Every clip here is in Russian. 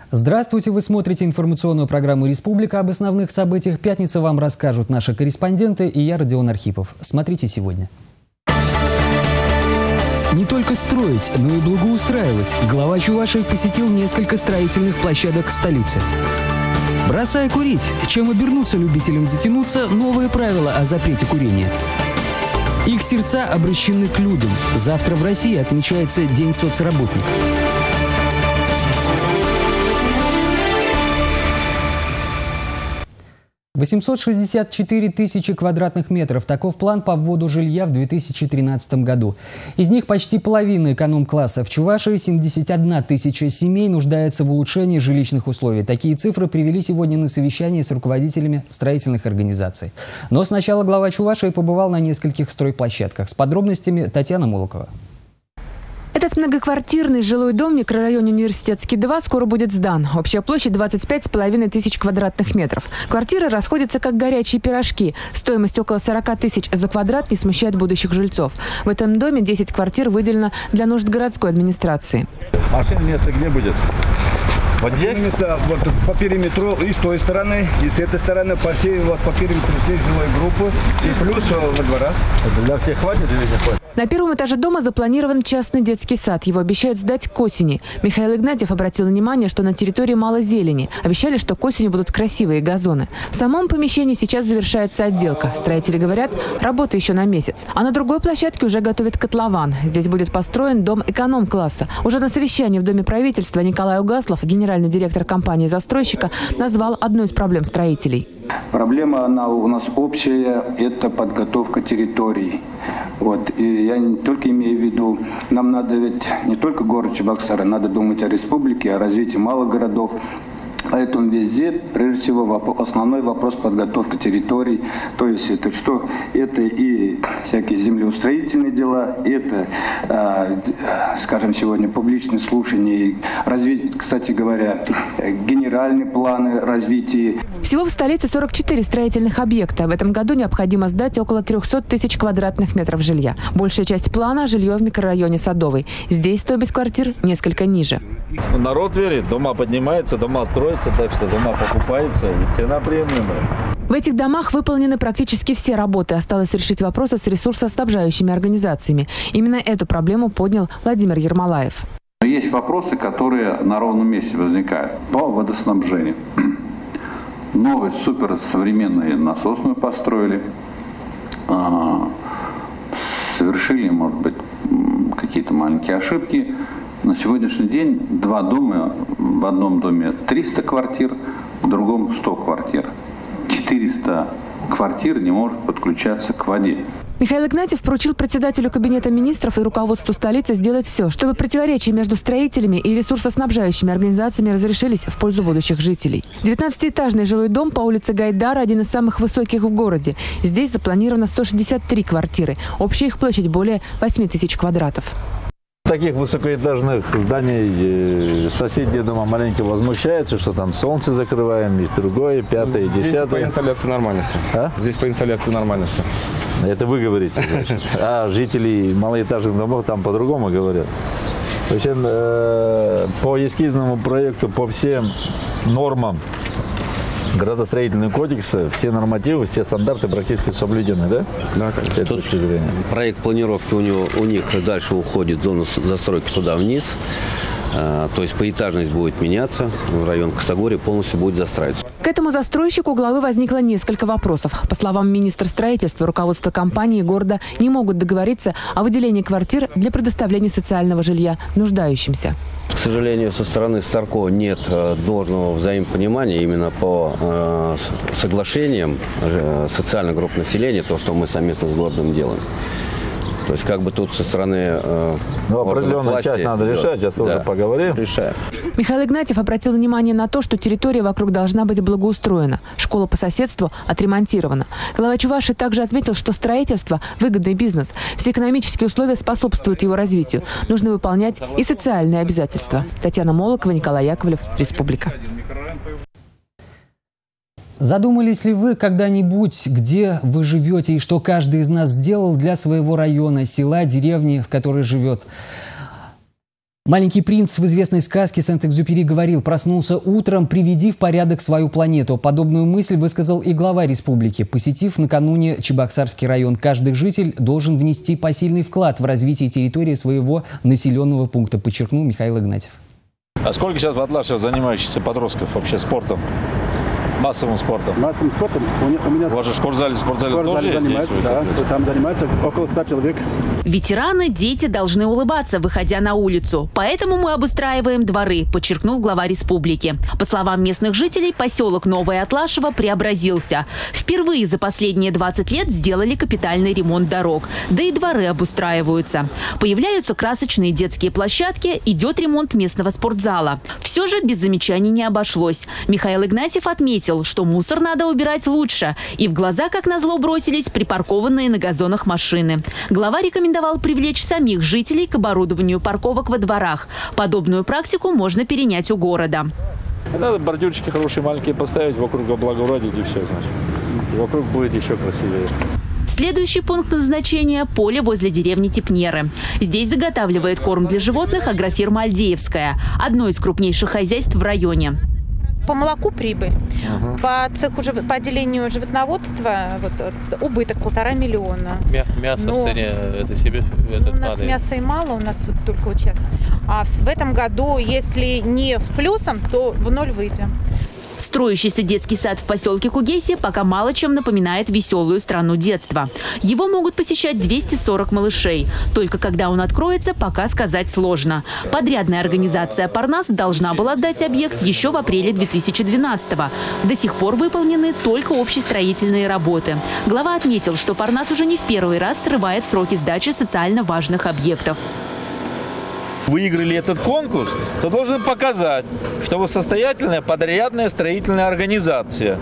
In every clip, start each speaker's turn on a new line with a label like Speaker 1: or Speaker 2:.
Speaker 1: Здравствуйте, вы смотрите информационную программу «Республика». Об основных событиях пятницы вам расскажут наши корреспонденты и я, Родион Архипов. Смотрите сегодня. Не только строить, но и благоустраивать. Глава Чувашии посетил несколько строительных площадок столицы. Бросай курить. Чем обернуться любителям затянуться, новые правила о запрете курения. Их сердца обращены к людям. Завтра в России отмечается День соцработника. «864 тысячи квадратных метров» – таков план по вводу жилья в 2013 году. Из них почти половина эконом-класса. В Чувашии 71 тысяча семей нуждается в улучшении жилищных условий. Такие цифры привели сегодня на совещании с руководителями строительных организаций. Но сначала глава Чувашии побывал на нескольких стройплощадках. С подробностями Татьяна Молокова.
Speaker 2: Этот многоквартирный жилой дом в микрорайоне Университетский 2 скоро будет сдан. Общая площадь 25,5 тысяч квадратных метров. Квартиры расходятся как горячие пирожки. Стоимость около 40 тысяч за квадрат не смущает будущих жильцов. В этом доме 10 квартир выделено для нужд городской администрации.
Speaker 3: Машин место где будет? Вот здесь?
Speaker 4: Место вот по периметру и с той стороны, и с этой стороны, по всей, вот по периметру всей жилой группы, и плюс во дворах.
Speaker 3: Это для всех хватит или не хватит?
Speaker 2: На первом этаже дома запланирован частный детский сад. Его обещают сдать к осени. Михаил Игнатьев обратил внимание, что на территории мало зелени. Обещали, что к осени будут красивые газоны. В самом помещении сейчас завершается отделка. Строители говорят, работа еще на месяц. А на другой площадке уже готовят котлован. Здесь будет построен дом эконом-класса. Уже на совещании в Доме правительства Николай Угаслов, генеральный директор компании-застройщика, назвал одну из проблем строителей.
Speaker 5: Проблема, она у нас общая, это подготовка территорий. Вот. И я не только имею в виду, нам надо ведь не только город Чебоксары, надо думать о республике, о развитии малых городов. Поэтому везде, прежде всего, основной вопрос подготовки территорий. То есть это что? Это и всякие землеустроительные дела, это, скажем, сегодня публичные слушания, развитие, кстати говоря, генеральные планы развития.
Speaker 2: Всего в столице 44 строительных объекта. В этом году необходимо сдать около 300 тысяч квадратных метров жилья. Большая часть плана – жилье в микрорайоне Садовый. Здесь стоимость квартир несколько ниже.
Speaker 3: Народ верит, дома поднимаются, дома строятся, так что дома покупаются и цена приемлемая.
Speaker 2: В этих домах выполнены практически все работы. Осталось решить вопросы с ресурсоснабжающими организациями. Именно эту проблему поднял Владимир Ермолаев.
Speaker 6: Есть вопросы, которые на ровном месте возникают по водоснабжению. Новую суперсовременную насосную построили. Совершили, может быть, какие-то маленькие ошибки. На сегодняшний день два дома, в одном доме 300 квартир, в другом 100 квартир. 400 квартир не может подключаться к воде.
Speaker 2: Михаил Игнатьев поручил председателю Кабинета министров и руководству столицы сделать все, чтобы противоречия между строителями и ресурсоснабжающими организациями разрешились в пользу будущих жителей. 19-этажный жилой дом по улице Гайдара – один из самых высоких в городе. Здесь запланировано 163 квартиры. Общая их площадь более 8 тысяч квадратов.
Speaker 3: Таких высокоэтажных зданий соседние дома маленько возмущаются, что там солнце закрываем, и другое, пятое, десятое.
Speaker 4: Здесь по инсоляции нормально все.
Speaker 3: А?
Speaker 4: Здесь по инсоляции нормально все.
Speaker 3: Это вы говорите. А жители малоэтажных домов там по-другому говорят. В общем, по эскизному проекту, по всем нормам градостроительного кодекса, все нормативы, все стандарты практически соблюдены, да?
Speaker 4: Да, конечно.
Speaker 3: С точки зрения.
Speaker 7: Проект планировки у них дальше уходит, зона застройки туда вниз. То есть поэтажность будет меняться, район Косогорья полностью будет застраиваться.
Speaker 2: К этому застройщику у главы возникло несколько вопросов. По словам министра строительства, руководство компании и города не могут договориться о выделении квартир для предоставления социального жилья нуждающимся.
Speaker 7: К сожалению, со стороны Старко нет должного взаимопонимания именно по соглашениям социальных групп населения, то, что мы совместно с городом делаем. То есть как бы тут со стороны
Speaker 3: определенную
Speaker 7: власти,
Speaker 3: часть надо решать, сейчас тоже поговорим.
Speaker 7: Решаем.
Speaker 2: Михаил Игнатьев обратил внимание на то, что территория вокруг должна быть благоустроена. Школа по соседству отремонтирована. Глава Чувашии также отметил, что строительство – выгодный бизнес. Все экономические условия способствуют его развитию. Нужно выполнять и социальные обязательства. Татьяна Молокова, Николай Яковлев, Республика.
Speaker 1: Задумались ли вы когда-нибудь, где вы живете и что каждый из нас сделал для своего района, села, деревни, в которой живет? Маленький принц в известной сказке Сент-Экзюпери говорил: «Проснулся утром, приведи в порядок свою планету». Подобную мысль высказал и глава республики. Посетив накануне Чебоксарский район, каждый житель должен внести посильный вклад в развитие территории своего населенного пункта, подчеркнул Михаил Игнатьев.
Speaker 3: А сколько сейчас в Атлаше занимающихся подростков вообще спортом? Массовым спортом?
Speaker 8: Массовым спортом у меня...
Speaker 3: У вас же спортзале тоже
Speaker 8: занимается, да, там занимается около 100 человек.
Speaker 9: Ветераны, дети должны улыбаться, выходя на улицу. Поэтому мы обустраиваем дворы, подчеркнул глава республики. По словам местных жителей, поселок Новое Атлашево преобразился. Впервые за последние 20 лет сделали капитальный ремонт дорог. Да и дворы обустраиваются. Появляются красочные детские площадки, идет ремонт местного спортзала. Все же без замечаний не обошлось. Михаил Игнатьев отметил, что мусор надо убирать лучше. И в глаза, как назло, бросились припаркованные на газонах машины. Глава рекомендовал привлечь самих жителей к оборудованию парковок во дворах. Подобную практику можно перенять у города.
Speaker 3: Надо бордюрчики хорошие, маленькие поставить, вокруг облагородить и все, значит. И вокруг будет еще красивее.
Speaker 9: Следующий пункт назначения – поле возле деревни Тепнеры. Здесь заготавливает корм для животных агрофирма «Альдеевская», одно из крупнейших хозяйств в районе.
Speaker 10: По молоку прибыль, по цеху, по отделению животноводства убыток 1,5 миллиона.
Speaker 11: Мясо в цене это себе
Speaker 10: у нас мяса и мало, у нас вот только вот сейчас. А в этом году, если не в плюсом, то в ноль выйдем.
Speaker 9: Строящийся детский сад в поселке Кугесье пока мало чем напоминает веселую страну детства. Его могут посещать 240 малышей. Только когда он откроется, пока сказать сложно. Подрядная организация «Парнас» должна была сдать объект еще в апреле 2012-го. До сих пор выполнены только общестроительные работы. Глава отметил, что «Парнас» уже не в первый раз срывает сроки сдачи социально важных объектов.
Speaker 3: Выиграли этот конкурс, то должен показать, что вы состоятельная подрядная строительная организация,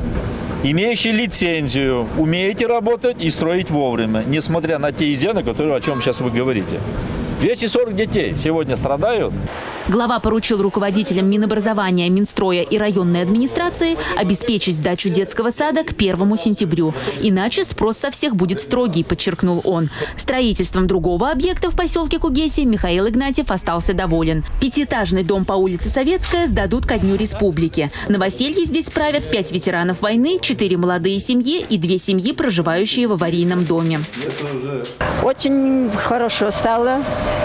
Speaker 3: имеющая лицензию, умеете работать и строить вовремя, несмотря на те изъяны, о чем сейчас вы говорите. 240 детей сегодня страдают.
Speaker 9: Глава поручил руководителям Минобразования, Минстроя и районной администрации обеспечить сдачу детского сада к 1 сентябрю. Иначе спрос со всех будет строгий, подчеркнул он. Строительством другого объекта в поселке Кугесье Михаил Игнатьев остался доволен. 5-этажный дом по улице Советская сдадут ко Дню Республики. Новоселье здесь правят 5 ветеранов войны, 4 молодые семьи и 2 семьи, проживающие в аварийном доме.
Speaker 12: Очень хорошо стало.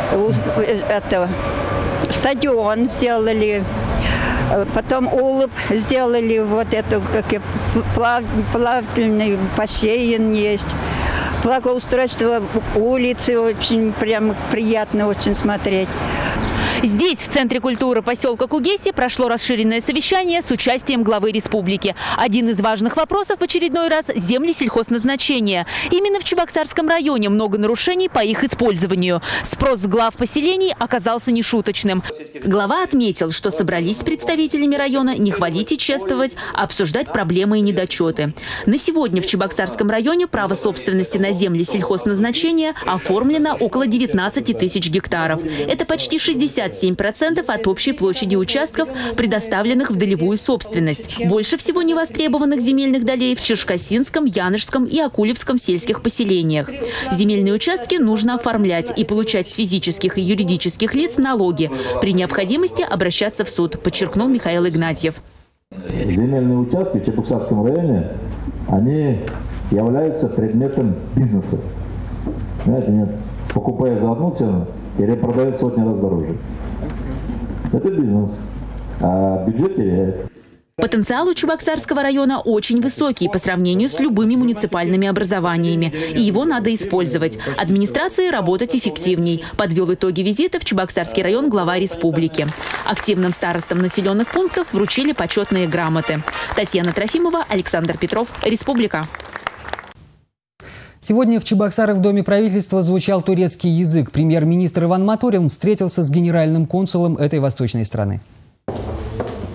Speaker 12: Стадион сделали, потом улыб сделали, вот это как плавательный бассейн есть. Благоустройство улицы очень прям приятно очень смотреть.
Speaker 9: Здесь, в Центре культуры поселка Кугесье, прошло расширенное совещание с участием главы республики. Один из важных вопросов в очередной раз – земли сельхозназначения. Именно в Чебоксарском районе много нарушений по их использованию. Спрос с глав поселений оказался нешуточным. Глава отметил, что собрались с представителями района не хвалить и чествовать, а обсуждать проблемы и недочеты. На сегодня в Чебоксарском районе право собственности на земли сельхозназначения оформлено около 19 тысяч гектаров. Это почти 67% от общей площади участков, предоставленных в долевую собственность. Больше всего невостребованных земельных долей в Черкассинском, Янышском и Акулевском сельских поселениях. Земельные участки нужно оформлять и получать с физических и юридических лиц налоги. При необходимости обращаться в суд, подчеркнул Михаил Игнатьев.
Speaker 13: Земельные участки в Чебоксарском районе, они являются предметом бизнеса. Знаете, покупая за одну цену, или продают сотни раз дороже. Это бизнес, а бюджет теряет.
Speaker 9: Потенциал у Чебоксарского района очень высокий по сравнению с любыми муниципальными образованиями. И его надо использовать. Администрации работать эффективней. Подвел итоги визита в Чебоксарский район глава республики. Активным старостам населенных пунктов вручили почетные грамоты. Татьяна Трофимова, Александр Петров, Республика.
Speaker 1: Сегодня в Чебоксарах в Доме правительства звучал турецкий язык. Премьер-министр Иван Моторин встретился с генеральным консулом этой восточной страны.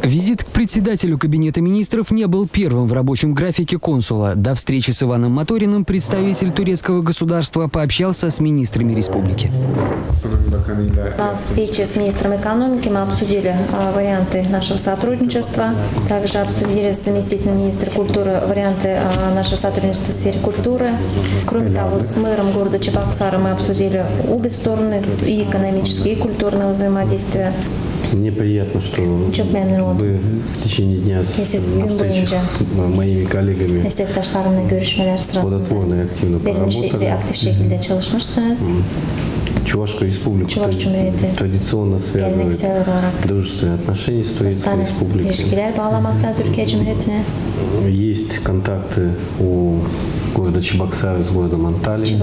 Speaker 1: Визит к председателю Кабинета министров не был первым в рабочем графике консула. До встречи с Иваном Моториным представитель турецкого государства пообщался с министрами республики.
Speaker 14: На встрече с министром экономики мы обсудили варианты нашего сотрудничества. Также обсудили с заместителем министра культуры варианты нашего сотрудничества в сфере культуры. Кроме того, с мэром города Чебоксары мы обсудили обе стороны, и экономические, и культурное взаимодействие.
Speaker 15: Мне приятно, что вы в течение дня на встречах с моими коллегами плодотворно и активно поработали. Чувашская республика традиционно связывает дружественные отношения с Турецкой республикой. Есть контакты у города Чебоксары с городом Анталия.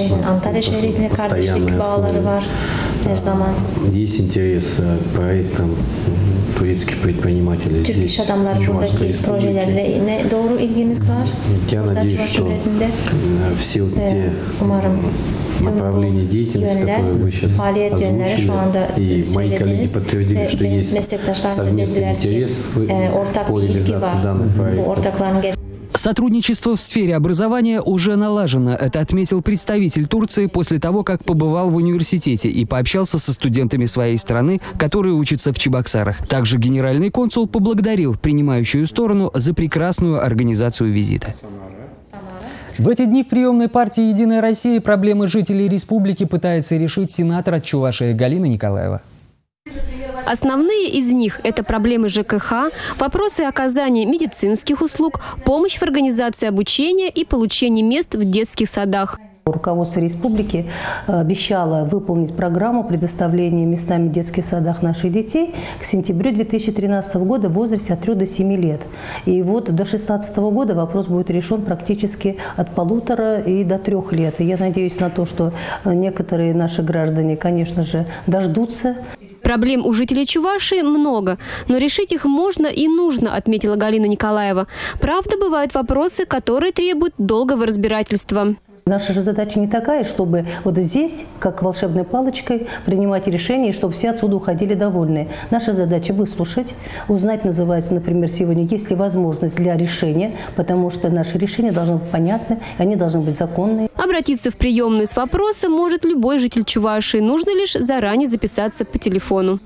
Speaker 15: Есть интерес к проектам турецких предпринимателей здесь, в Чувашской республике. Я надеюсь, что все те направления деятельности, которые вы сейчас озвучили, и мои коллеги подтвердили, что есть совместный интерес по реализации данных проектов.
Speaker 1: Сотрудничество в сфере образования уже налажено. Это отметил представитель Турции после того, как побывал в университете и пообщался со студентами своей страны, которые учатся в Чебоксарах. Также генеральный консул поблагодарил принимающую сторону за прекрасную организацию визита. В эти дни в приемной партии «Единая Россия» проблемы жителей республики пытается решить сенатор от Чувашии Галина Николаева.
Speaker 16: Основные из них – это проблемы ЖКХ, вопросы оказания медицинских услуг, помощь в организации обучения и получения мест в детских садах.
Speaker 17: Руководство республики обещало выполнить программу предоставления местами в детских садах наших детей к сентябрю 2013 года в возрасте от 3 до 7 лет. И вот до 2016 года вопрос будет решен практически от 1,5 и до 3 лет. И я надеюсь на то, что некоторые наши граждане, конечно же, дождутся.
Speaker 16: Проблем у жителей Чувашии много, но решить их можно и нужно, отметила Галина Николаева. Правда, бывают вопросы, которые требуют долгого разбирательства.
Speaker 17: Наша же задача не такая, чтобы вот здесь, как волшебной палочкой, принимать решения, чтобы все отсюда уходили довольные. Наша задача выслушать, узнать, называется, например, сегодня, есть ли возможность для решения, потому что наши решения должны быть понятны, они должны быть законные.
Speaker 16: Обратиться в приемную с вопросом может любой житель Чувашии. Нужно лишь заранее записаться по телефону.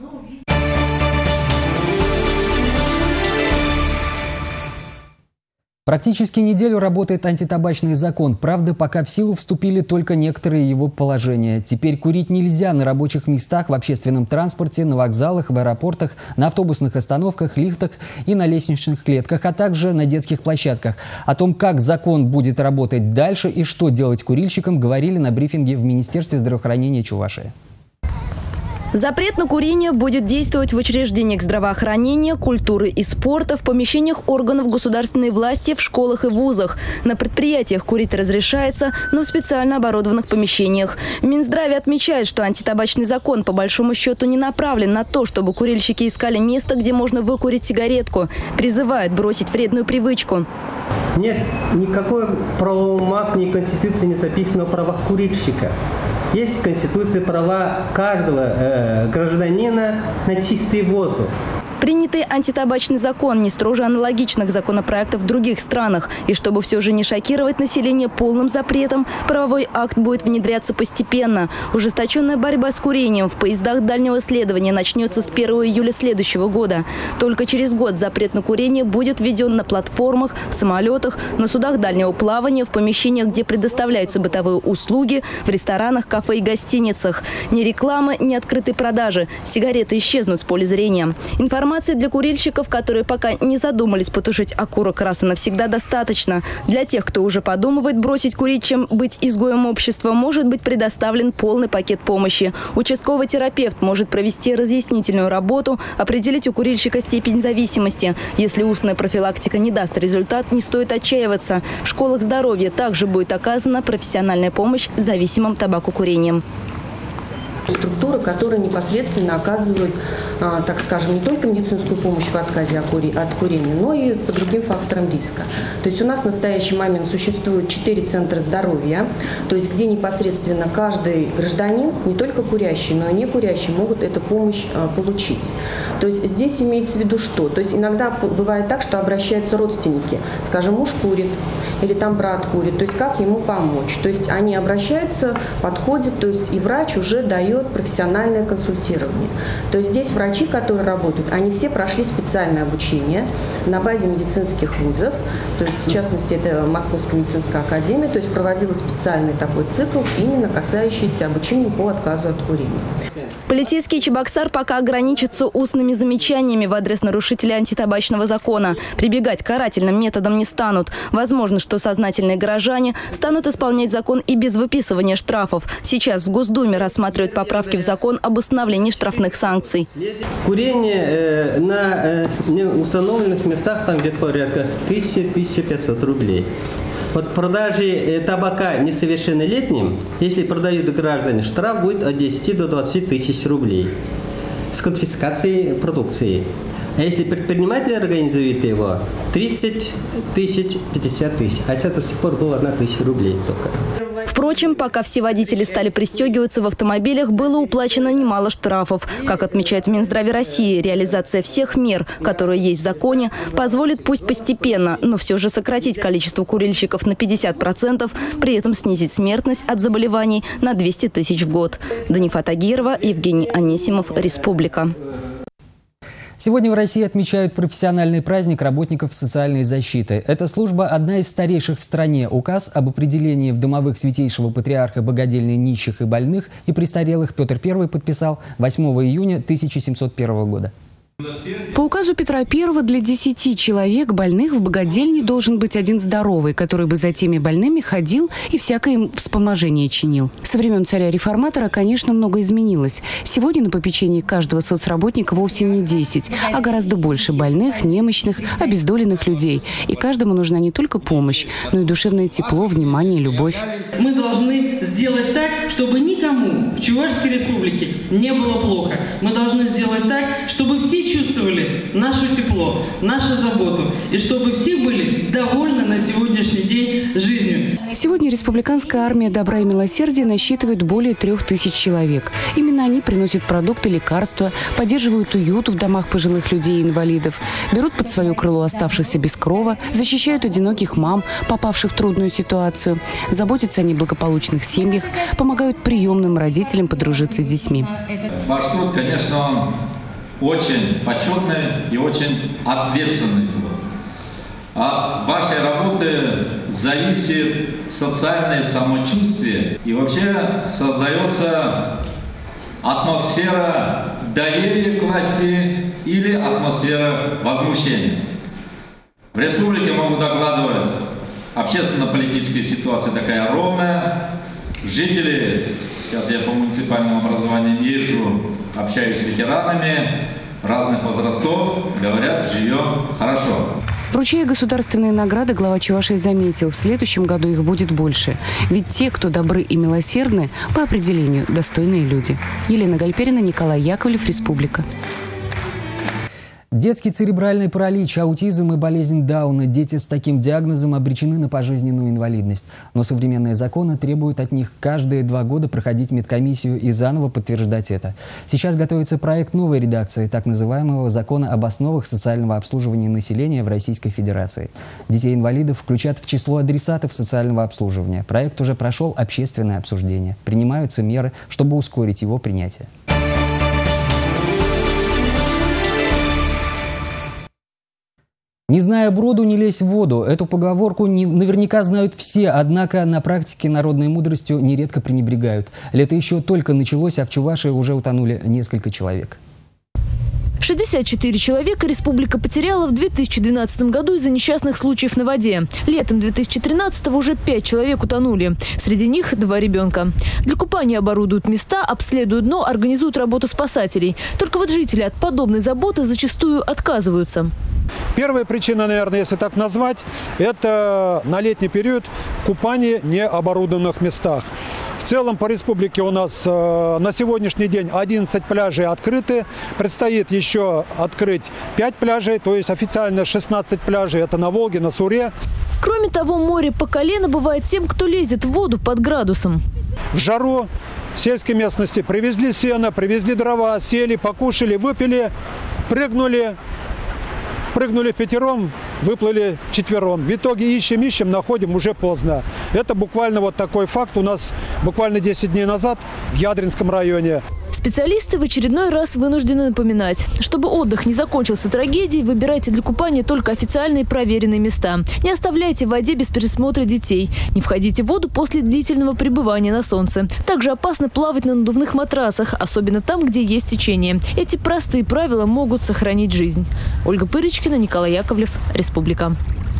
Speaker 1: Практически неделю работает антитабачный закон. Правда, пока в силу вступили только некоторые его положения. Теперь курить нельзя на рабочих местах, в общественном транспорте, на вокзалах, в аэропортах, на автобусных остановках, лифтах и на лестничных клетках, а также на детских площадках. О том, как закон будет работать дальше и что делать курильщикам, говорили на брифинге в Министерстве здравоохранения Чувашии.
Speaker 18: Запрет на курение будет действовать в учреждениях здравоохранения, культуры и спорта, в помещениях органов государственной власти, в школах и вузах. На предприятиях курить разрешается, но в специально оборудованных помещениях. В Минздраве отмечают, что антитабачный закон по большому счету не направлен на то, чтобы курильщики искали место, где можно выкурить сигаретку. Призывают бросить вредную привычку.
Speaker 19: Нет никакой правовом акте, ни Конституции не записано о правах курильщика. Есть в Конституции права каждого гражданина на чистый воздух.
Speaker 18: Принятый антитабачный закон не строже аналогичных законопроектов в других странах. И чтобы все же не шокировать население полным запретом, правовой акт будет внедряться постепенно. Ужесточенная борьба с курением в поездах дальнего следования начнется с 1 июля следующего года. Только через год запрет на курение будет введен на платформах, в самолетах, на судах дальнего плавания, в помещениях, где предоставляются бытовые услуги, в ресторанах, кафе и гостиницах. Ни рекламы, ни открытой продажи. Сигареты исчезнут с поля зрения. Информация для курильщиков, которые пока не задумались потушить окурок раз и навсегда, достаточно. Для тех, кто уже подумывает бросить курить, чем быть изгоем общества, может быть предоставлен полный пакет помощи. Участковый терапевт может провести разъяснительную работу, определить у курильщика степень зависимости. Если устная профилактика не даст результат, не стоит отчаиваться. В школах здоровья также будет оказана профессиональная помощь зависимым табакокурением.
Speaker 20: Структуры, которые непосредственно оказывают, так скажем, не только медицинскую помощь в отказе от курения, но и по другим факторам риска. То есть у нас в настоящий момент существует 4 центра здоровья, то есть где непосредственно каждый гражданин, не только курящий, но и не курящий, могут эту помощь получить. То есть здесь имеется в виду что? То есть иногда бывает так, что обращаются родственники, скажем, муж курит или там брат курит, то есть как ему помочь. То есть они обращаются, подходят, то есть и врач уже дает профессиональное консультирование. То есть здесь врачи, которые работают, они все прошли специальное обучение на базе медицинских вузов, то есть в частности это Московская медицинская академия, то есть проводила специальный такой цикл, именно касающийся обучения по отказу от курения.
Speaker 18: Полицейские Чебоксар пока ограничатся устными замечаниями в адрес нарушителей антитабачного закона. Прибегать к карательным методам не станут. Возможно, что сознательные горожане станут исполнять закон и без выписывания штрафов. Сейчас в Госдуме рассматривают поправки в закон об установлении штрафных санкций.
Speaker 19: Курение на неустановленных местах там где-то порядка 1000-1500 рублей. Вот продажи табака несовершеннолетним, если продают граждане, штраф будет от 10 до 20 тысяч рублей с конфискацией продукции. А если предприниматель организует его, 30 тысяч, 50 тысяч. А сейчас до сих пор было 1000 рублей только.
Speaker 18: Впрочем, пока все водители стали пристегиваться в автомобилях, было уплачено немало штрафов. Как отмечает в Минздраве России, реализация всех мер, которые есть в законе, позволит пусть постепенно, но все же сократить количество курильщиков на 50%, при этом снизить смертность от заболеваний на 200 тысяч в год. Данифа Тагирова, Евгений Анисимов, Республика.
Speaker 1: Сегодня в России отмечают профессиональный праздник работников социальной защиты. Эта служба одна из старейших в стране. Указ об определении в домовых Святейшего Патриарха богадельни нищих и больных и престарелых Петр I подписал 8 июня 1701 года.
Speaker 21: По указу Петра I для 10 человек больных в богадельне должен быть один здоровый, который бы за теми больными ходил и всякое им вспоможение чинил. Со времен царя-реформатора, конечно, много изменилось. Сегодня на попечении каждого соцработника вовсе не 10, а гораздо больше больных, немощных, обездоленных людей. И каждому нужна не только помощь, но и душевное тепло, внимание, любовь.
Speaker 22: Мы должны сделать так, чтобы никому в Чувашской республике не было плохо. Мы должны сделать так, чтобы все чувствовали наше тепло, нашу заботу, и чтобы все были довольны на сегодняшний день жизнью.
Speaker 21: Сегодня республиканская армия добра и милосердия насчитывает более 3000 человек. Именно они приносят продукты, лекарства, поддерживают уют в домах пожилых людей и инвалидов, берут под свое крыло оставшихся без крова, защищают одиноких мам, попавших в трудную ситуацию, заботятся о неблагополучных семьях, помогают приемным родителям подружиться с детьми.
Speaker 23: Ваш труд, конечно, очень почетный и очень ответственный труд. От вашей работы зависит социальное самочувствие и вообще создается атмосфера доверия к власти или атмосфера возмущения. В республике могу докладывать, общественно-политическая ситуация такая ровная. Жители, сейчас я по муниципальному образованию езжу, общаюсь с ветеранами разных возрастов, говорят, живем хорошо.
Speaker 21: Вручая государственные награды, глава Чувашии заметил, в следующем году их будет больше. Ведь те, кто добры и милосердны, по определению достойные люди. Елена Гальперина, Николай Яковлев, Республика.
Speaker 1: Детский церебральный паралич, аутизм и болезнь Дауна. Дети с таким диагнозом обречены на пожизненную инвалидность. Но современные законы требуют от них каждые 2 года проходить медкомиссию и заново подтверждать это. Сейчас готовится проект новой редакции так называемого закона об основах социального обслуживания населения в Российской Федерации. Детей-инвалидов включат в число адресатов социального обслуживания. Проект уже прошел общественное обсуждение. Принимаются меры, чтобы ускорить его принятие. «Не зная броду, не лезь в воду». Эту поговорку наверняка знают все, однако на практике народной мудростью нередко пренебрегают. Лето еще только началось, а в Чувашии уже утонули несколько человек.
Speaker 24: 64 человека республика потеряла в 2012 году из-за несчастных случаев на воде. Летом 2013-го уже 5 человек утонули. Среди них 2 ребенка. Для купания оборудуют места, обследуют дно, организуют работу спасателей. Только вот жители от подобной заботы зачастую отказываются.
Speaker 4: Первая причина, наверное, если так назвать, это на летний период купание в необорудованных местах. В целом по республике у нас на сегодняшний день 11 пляжей открыты. Предстоит еще открыть 5 пляжей, то есть официально 16 пляжей. Это на Волге, на Суре.
Speaker 24: Кроме того, море по колено бывает тем, кто лезет в воду под градусом.
Speaker 4: В жару в сельской местности привезли сено, привезли дрова, сели, покушали, выпили, прыгнули пятером, выплыли четвером. В итоге ищем, находим уже поздно. Это буквально вот такой факт у нас буквально 10 дней назад в Ядринском районе.
Speaker 24: Специалисты в очередной раз вынуждены напоминать, чтобы отдых не закончился трагедией, выбирайте для купания только официальные проверенные места. Не оставляйте в воде без присмотра детей. Не входите в воду после длительного пребывания на солнце. Также опасно плавать на надувных матрасах, особенно там, где есть течение. Эти простые правила могут сохранить жизнь. Ольга Пырочкина, Николай Яковлев, Республика.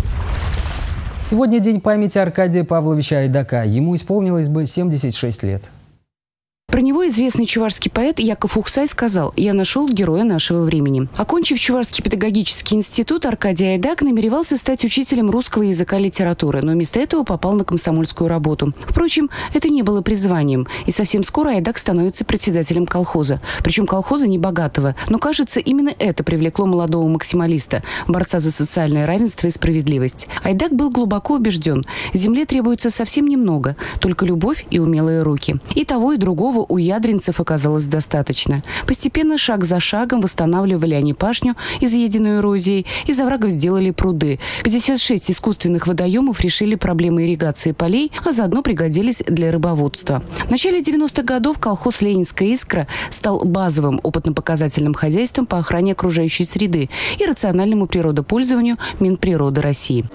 Speaker 1: Сегодня день памяти Аркадия Павловича Айдака. Ему исполнилось бы 76 лет.
Speaker 21: Про него известный чувашский поэт Яков Ухсай сказал: «Я нашел героя нашего времени». Окончив Чувашский педагогический институт, Аркадий Айдак намеревался стать учителем русского языка и литературы, но вместо этого попал на комсомольскую работу. Впрочем, это не было призванием, и совсем скоро Айдак становится председателем колхоза. Причем колхоза небогатого, но, кажется, именно это привлекло молодого максималиста, борца за социальное равенство и справедливость. Айдак был глубоко убежден: земле требуется совсем немного, только любовь и умелые руки. И того, и другого у ядринцев оказалось достаточно. Постепенно, шаг за шагом, восстанавливали они пашню, изъеденную эрозией, из оврагов сделали пруды. 56 искусственных водоемов решили проблемы ирригации полей, а заодно пригодились для рыбоводства. В начале 90-х годов колхоз «Ленинская искра» стал базовым опытно-показательным хозяйством по охране окружающей среды и рациональному природопользованию Минприроды России.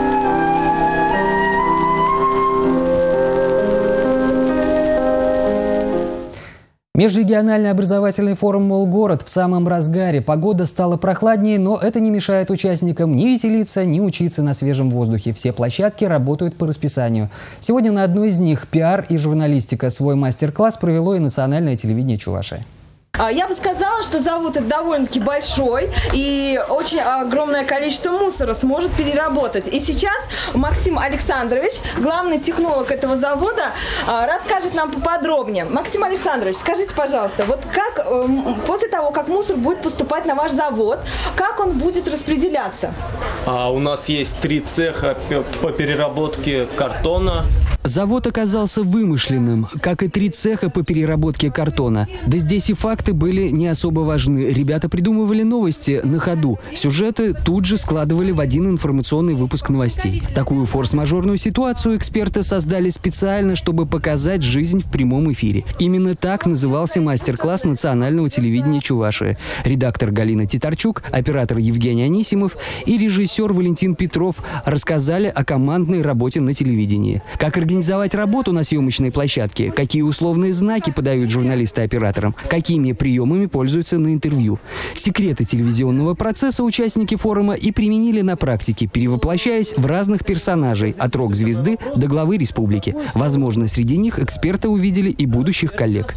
Speaker 1: Межрегиональный образовательный форум «Молгород» в самом разгаре. Погода стала прохладнее, но это не мешает участникам ни веселиться, ни учиться на свежем воздухе. Все площадки работают по расписанию. Сегодня на одной из них «Пиар» и журналистика. Свой мастер-класс провело и национальное телевидение Чувашии.
Speaker 5: Я бы сказала, что завод это довольно-таки большой, и очень огромное количество мусора сможет переработать. И сейчас Максим Александрович, главный технолог этого завода, расскажет нам поподробнее. Максим Александрович, скажите, пожалуйста, вот как после того, как мусор будет поступать на ваш завод, как он будет распределяться?
Speaker 6: У нас есть 3 цеха по переработке картона.
Speaker 1: Завод оказался вымышленным, как и 3 цеха по переработке картона. Да здесь и факты были не особо важны. Ребята придумывали новости на ходу. Сюжеты тут же складывали в один информационный выпуск новостей. Такую форс-мажорную ситуацию эксперты создали специально, чтобы показать жизнь в прямом эфире. Именно так назывался мастер-класс национального телевидения Чувашии. Редактор Галина Титарчук, оператор Евгений Анисимов и режиссер Валентин Петров рассказали о командной работе на телевидении. Как организовать работу на съемочной площадке, какие условные знаки подают журналисты операторам, какими приемами пользуются на интервью. Секреты телевизионного процесса участники форума и применили на практике, перевоплощаясь в разных персонажей, от рок-звезды до главы республики. Возможно, среди них эксперты увидели и будущих коллег.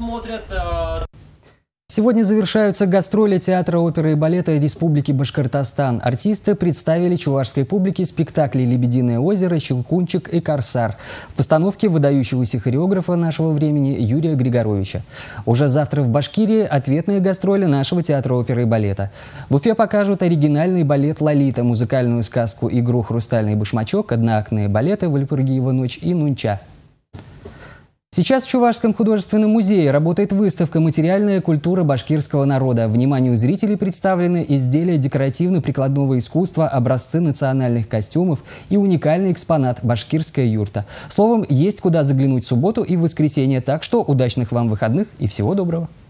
Speaker 1: Сегодня завершаются гастроли театра оперы и балета Республики Башкортостан. Артисты представили чувашской публике спектакли «Лебединое озеро», «Щелкунчик» и «Корсар» в постановке выдающегося хореографа нашего времени Юрия Григоровича. Уже завтра в Башкирии ответные гастроли нашего театра оперы и балета. В Уфе покажут оригинальный балет «Лолита», музыкальную сказку «Игру хрустальный башмачок», одноактные балеты «Вальпургиева ночь» и «Нунча». Сейчас в Чувашском художественном музее работает выставка «Материальная культура башкирского народа». Вниманию зрителей представлены изделия декоративно-прикладного искусства, образцы национальных костюмов и уникальный экспонат «Башкирская юрта». Словом, есть куда заглянуть в субботу и в воскресенье, так что удачных вам выходных и всего доброго!